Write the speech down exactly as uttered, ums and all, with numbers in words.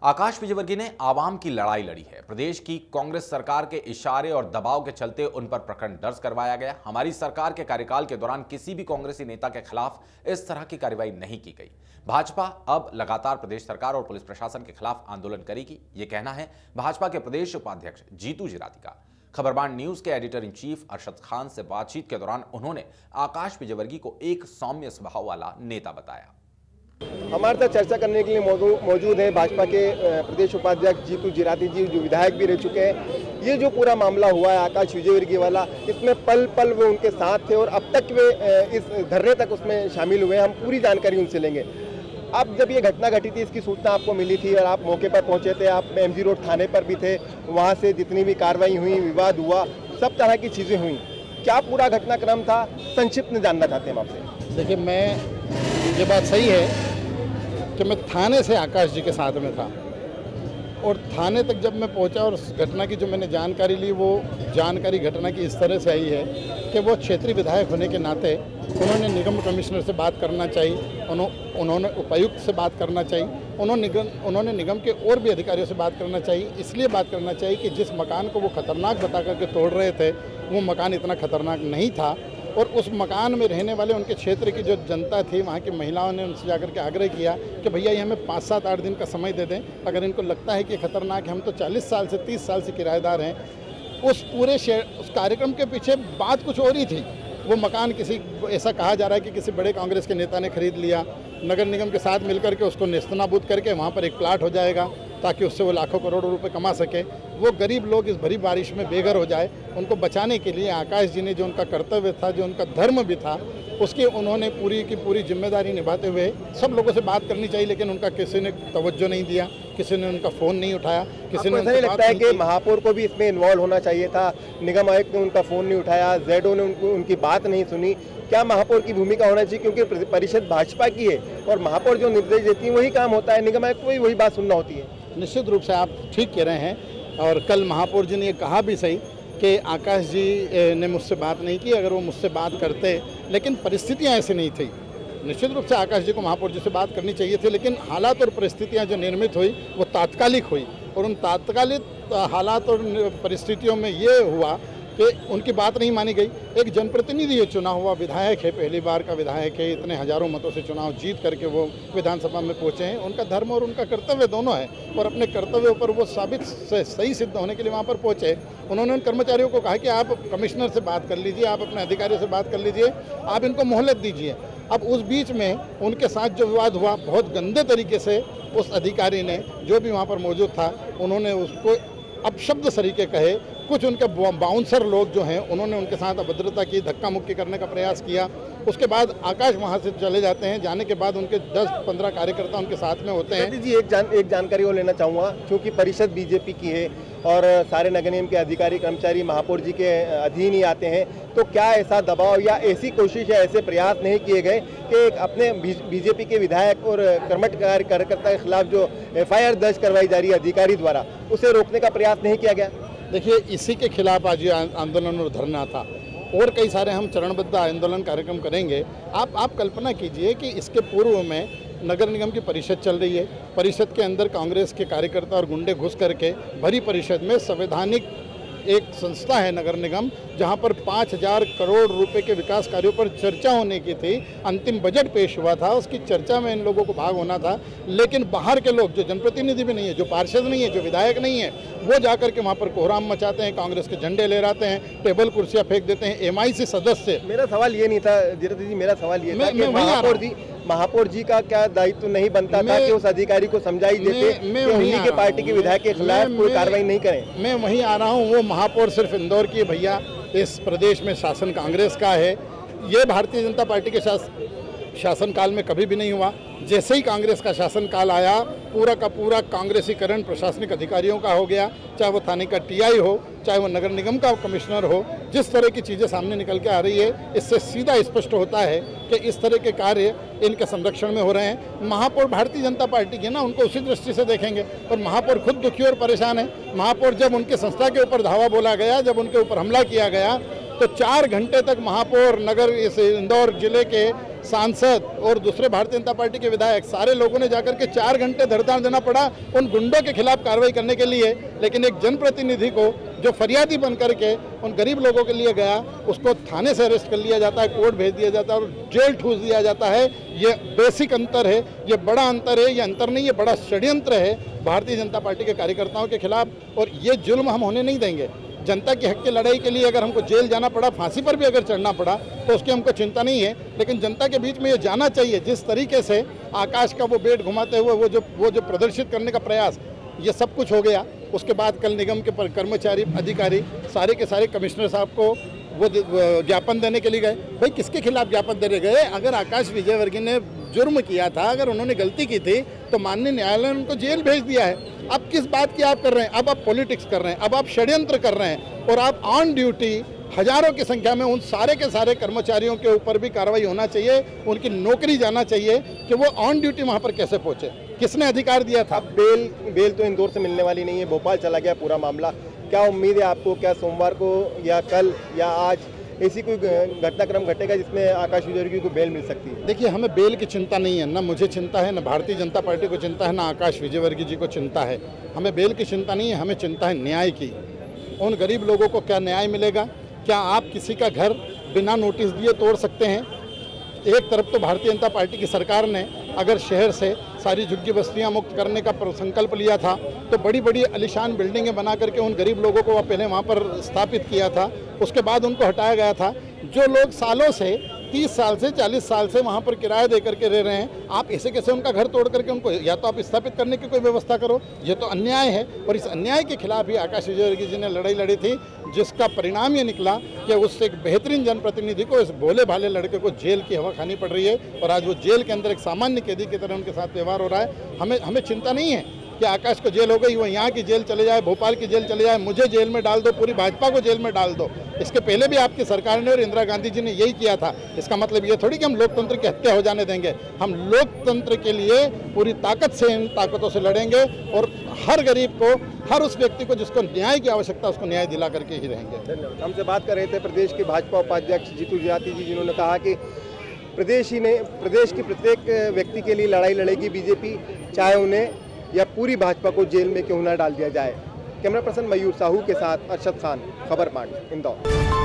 आकाश विजयवर्गीय ने आवाम की लड़ाई लड़ी है। प्रदेश की कांग्रेस सरकार के इशारे और दबाव के चलते उन पर प्रकरण दर्ज करवाया गया। हमारी सरकार के कार्यकाल के दौरान किसी भी कांग्रेसी नेता के खिलाफ इस तरह की कार्रवाई नहीं की गई। भाजपा अब लगातार प्रदेश सरकार और पुलिस प्रशासन के खिलाफ आंदोलन करेगी, ये कहना है भाजपा के प्रदेश उपाध्यक्ष जीतू जिराती का। खबरबान न्यूज के editor in chief Arshad Khan से बातचीत के दौरान उन्होंने आकाश विजयवर्गीय को एक सौम्य स्वभाव वाला नेता बताया। हमारे साथ चर्चा करने के लिए मौजूद है भाजपा के प्रदेश उपाध्यक्ष जीतू जिराती जी, जो विधायक भी रह चुके हैं। ये जो पूरा मामला हुआ है आकाश विजयवर्गीय वाला, इसमें पल पल वो उनके साथ थे और अब तक वे इस धरने तक उसमें शामिल हुए। हम पूरी जानकारी उनसे लेंगे। अब जब ये घटना घटी थी, इसकी सूचना आपको मिली थी और आप मौके पर पहुंचे थे, आप एमजी रोड थाने पर भी थे। वहाँ से जितनी भी कार्रवाई हुई, विवाद हुआ, सब तरह की चीज़ें हुई। क्या पूरा घटनाक्रम था, संक्षिप्त में जानना चाहते हैं आपसे। देखिए, मैं ये बात सही है कि मैं थाने से आकाश जी के साथ में था और थाने तक जब मैं पहुंचा और उस घटना की जो मैंने जानकारी ली, वो जानकारी घटना की इस तरह से आई है कि वो क्षेत्रीय विधायक होने के नाते उन्होंने निगम कमिश्नर से बात करना चाहिए, उन्होंने उपायुक्त से बात करना चाहिए, उन्होंने निगम उन्होंने निगम के और भी अधिकारियों से बात करना चाहिए। इसलिए बात करना चाहिए कि जिस मकान को वो खतरनाक बता करके तोड़ रहे थे, वो मकान इतना खतरनाक नहीं था और उस मकान में रहने वाले उनके क्षेत्र की जो जनता थी, वहाँ की महिलाओं ने उनसे जाकर के आग्रह किया कि भैया ये हमें पाँच सात आठ दिन का समय दे दें, अगर इनको लगता है कि खतरनाक है। हम तो चालीस साल से तीस साल से किराएदार हैं। उस पूरे शेयर उस कार्यक्रम के पीछे बात कुछ और ही थी। वो मकान किसी, ऐसा कहा जा रहा है कि किसी बड़े कांग्रेस के नेता ने खरीद लिया, नगर निगम के साथ मिलकर के उसको नेस्तनाबूद करके वहाँ पर एक प्लाट हो जाएगा ताकि उससे वो लाखों करोड़ों रुपए कमा सके। वो गरीब लोग इस भरी बारिश में बेघर हो जाए, उनको बचाने के लिए आकाश जी ने जो उनका कर्तव्य था, जो उनका धर्म भी था, उसकी उन्होंने पूरी की पूरी जिम्मेदारी निभाते हुए सब लोगों से बात करनी चाहिए, लेकिन उनका किसी ने तवज्जो नहीं दिया, किसी ने उनका फ़ोन नहीं उठाया, किसी ने नहीं लगता है कि महापौर को भी इसमें इन्वॉल्व होना चाहिए था। निगम आयुक्त ने उनका फ़ोन नहीं उठाया, जेडओ ने उनको उनकी बात नहीं सुनी। क्या महापौर की भूमिका होना चाहिए, क्योंकि परिषद भाजपा की है और महापौर जो निर्देश देती है वही काम होता है, निगम आयुक्त को भी वही बात सुनना होती है। निश्चित रूप से आप ठीक कह रहे हैं और कल महापौर जी ने ये कहा भी सही कि आकाश जी ने मुझसे बात नहीं की। अगर वो मुझसे बात करते, लेकिन परिस्थितियां ऐसी नहीं थी। निश्चित रूप से आकाश जी को महापौर जी से बात करनी चाहिए थी, लेकिन हालात और परिस्थितियां जो निर्मित हुई वो तात्कालिक हुई और उन तात्कालिक हालात और परिस्थितियों में ये हुआ कि उनकी बात नहीं मानी गई। एक जनप्रतिनिधि ये चुना हुआ विधायक है, पहली बार का विधायक है, इतने हजारों मतों से चुनाव जीत करके वो विधानसभा में पहुंचे हैं। उनका धर्म और उनका कर्तव्य दोनों है और अपने कर्तव्यों पर वो साबित सही सिद्ध होने के लिए वहाँ पर पहुंचे। उन्होंने उन कर्मचारियों को कहा कि आप कमिश्नर से बात कर लीजिए, आप अपने अधिकारियों से बात कर लीजिए, आप इनको मोहलत दीजिए। अब उस बीच में उनके साथ जो विवाद हुआ, बहुत गंदे तरीके से उस अधिकारी ने, जो भी वहाँ पर मौजूद था, उन्होंने उसको अपशब्द सरीके कहे। कुछ उनके बाउंसर लोग जो हैं, उन्होंने उनके साथ अभद्रता की, धक्का मुक्की करने का प्रयास किया। उसके बाद आकाश वहां से चले जाते हैं। जाने के बाद उनके दस पंद्रह कार्यकर्ता उनके साथ में होते हैं। जी, एक जान एक जानकारी और लेना चाहूँगा, क्योंकि परिषद बीजेपी की है और सारे नगर निगम के अधिकारी कर्मचारी महापौर जी के अधीन ही आते हैं, तो क्या ऐसा दबाव या ऐसी कोशिश या ऐसे प्रयास नहीं किए गए कि अपने बीजेपी के विधायक और कर्मठ कार्यकर्ता के खिलाफ जो एफ आई आर दर्ज करवाई जा रही है अधिकारी द्वारा, उसे रोकने का प्रयास नहीं किया गया? देखिए, इसी के खिलाफ आज ये आंदोलन और धरना था और कई सारे हम चरणबद्ध आंदोलन कार्यक्रम करेंगे। आप आप कल्पना कीजिए कि इसके पूर्व में नगर निगम की परिषद चल रही है। परिषद के अंदर कांग्रेस के कार्यकर्ता और गुंडे घुस करके भरी परिषद में संवैधानिक एक संस्था है नगर निगम, जहां पर पाँच हजार करोड़ रुपए के विकास कार्यों पर चर्चा होने की थी। अंतिम बजट पेश हुआ था, उसकी चर्चा में इन लोगों को भाग होना था, लेकिन बाहर के लोग, जो जनप्रतिनिधि भी नहीं है, जो पार्षद नहीं है, जो विधायक नहीं है, वो जाकर के वहाँ पर कोहराम मचाते हैं, कांग्रेस के झंडे लहराते हैं, टेबल कुर्सियाँ फेंक देते हैं। एम आई सी सदस्य, मेरा सवाल ये नहीं था जिराती जी, मेरा सवाल ये था कि महापौर जी महापौर जी का क्या दायित्व तो नहीं बनता था कि उस अधिकारी को समझाई देते कि उन्हीं के पार्टी के विधायक के खिलाफ कोई कार्रवाई नहीं करें? मैं वहीं आ रहा हूँ। वो महापौर सिर्फ इंदौर की भैया, इस प्रदेश में शासन कांग्रेस का है। ये भारतीय जनता पार्टी के शास, शासनकाल में कभी भी नहीं हुआ। जैसे ही कांग्रेस का शासनकाल आया, पूरा का पूरा कांग्रेसीकरण प्रशासनिक अधिकारियों का हो गया, चाहे वो थाने का टी आई हो, चाहे वो नगर निगम का कमिश्नर हो। जिस तरह की चीज़ें सामने निकल के आ रही है, इससे सीधा स्पष्ट होता है कि इस तरह के कार्य इनके संरक्षण में हो रहे हैं। महापौर भारतीय जनता पार्टी के ना, उनको उसी दृष्टि से देखेंगे और महापौर खुद दुखी और परेशान है। महापौर, जब उनकी संस्था के ऊपर धावा बोला गया, जब उनके ऊपर हमला किया गया, तो चार घंटे तक महापौर, नगर इस इंदौर जिले के सांसद और दूसरे भारतीय जनता पार्टी के विधायक सारे लोगों ने जाकर के चार घंटे धरना देना पड़ा उन गुंडों के खिलाफ कार्रवाई करने के लिए। लेकिन एक जनप्रतिनिधि को जो फरियादी बन करके उन गरीब लोगों के लिए गया, उसको थाने से अरेस्ट कर लिया जाता है, कोर्ट भेज दिया जाता है और जेल ठूस दिया जाता है। ये बेसिक अंतर है, ये बड़ा अंतर है, ये अंतर नहीं, ये बड़ा षड्यंत्र है भारतीय जनता पार्टी के कार्यकर्ताओं के खिलाफ। और ये जुल्म हम होने नहीं देंगे। जनता के हक की लड़ाई के लिए अगर हमको जेल जाना पड़ा, फांसी पर भी अगर चढ़ना पड़ा, तो उसकी हमको चिंता नहीं है। लेकिन जनता के बीच में ये जाना चाहिए। जिस तरीके से आकाश का वो बेट घुमाते हुए वो जो वो जो प्रदर्शित करने का प्रयास, ये सब कुछ हो गया। उसके बाद कल निगम के कर्मचारी, अधिकारी सारे के सारे कमिश्नर साहब को वो ज्ञापन देने के लिए गए। भाई किसके खिलाफ ज्ञापन देने गए? अगर आकाश विजयवर्गीय ने जुर्म किया था, अगर उन्होंने गलती की थी, तो माननीय न्यायालय ने उनको जेल भेज दिया है। अब किस बात की आप कर रहे हैं? अब आप पॉलिटिक्स कर रहे हैं, अब आप षड्यंत्र कर रहे हैं। और आप ऑन ड्यूटी हजारों की संख्या में उन सारे के सारे कर्मचारियों के ऊपर भी कार्रवाई होना चाहिए, उनकी नौकरी जाना चाहिए कि वो ऑन ड्यूटी वहाँ पर कैसे पहुँचे, किसने अधिकार दिया था। बेल बेल तो इंदौर से मिलने वाली नहीं है, भोपाल चला गया पूरा मामला। क्या उम्मीद है आपको? क्या सोमवार को या कल या आज ऐसी कोई घटनाक्रम घटेगा जिसमें आकाश विजयवर्गीय को बेल मिल सकती है? देखिए, हमें बेल की चिंता नहीं है, ना मुझे चिंता है, ना भारतीय जनता पार्टी को चिंता है, ना आकाश विजयवर्गीय जी को चिंता है। हमें बेल की चिंता नहीं है, हमें चिंता है न्याय की। उन गरीब लोगों को क्या न्याय मिलेगा? क्या आप किसी का घर बिना नोटिस दिए तोड़ सकते हैं? एक तरफ तो भारतीय जनता पार्टी की सरकार ने अगर शहर से सारी झुग्गी बस्तियां मुक्त करने का संकल्प लिया था, तो बड़ी बड़ी आलीशान बिल्डिंगें बना करके उन गरीब लोगों को पहले वहां पर स्थापित किया था। उसके बाद उनको हटाया गया था। जो लोग सालों से, तीस साल से, चालीस साल से वहां पर किराया दे करके रह रहे हैं, आप ऐसे कैसे उनका घर तोड़ करके उनको या तो आप स्थापित करने की कोई व्यवस्था करो। ये तो अन्याय है। और इस अन्याय के खिलाफ ही आकाश विजयवर्गीय जी ने लड़ाई लड़ी थी, जिसका परिणाम ये निकला कि उससे एक बेहतरीन जनप्रतिनिधि को, इस भोले भाले लड़के को जेल की हवा खानी पड़ रही है। और आज वो जेल के अंदर एक सामान्य कैदी की तरह उनके साथ व्यवहार हो रहा है। हमें हमें चिंता नहीं है कि आकाश को जेल हो गई, वो यहाँ की जेल चले जाए, भोपाल की जेल चले जाए, मुझे जेल में डाल दो, पूरी भाजपा को जेल में डाल दो। इसके पहले भी आपकी सरकार ने और इंदिरा गांधी जी ने यही किया था। इसका मतलब ये थोड़ी कि हम लोकतंत्र की हत्या हो जाने देंगे। हम लोकतंत्र के लिए पूरी ताकत से, इन ताकतों से लड़ेंगे और हर गरीब को, हर उस व्यक्ति को जिसको न्याय की आवश्यकता, उसको न्याय दिला करके ही रहेंगे। धन्यवाद। हमसे बात कर रहे थे प्रदेश के भाजपा उपाध्यक्ष जीतू जिराती जी, जिन्होंने कहा कि प्रदेश ही ने प्रदेश की प्रत्येक व्यक्ति के लिए लड़ाई लड़ेगी बीजेपी, चाहे उन्हें या पूरी भाजपा को जेल में क्यों न डाल दिया जाए। कैमरा पर्सन मयूर साहू के साथ अरशद खान, खबर पाठ, इंदौर।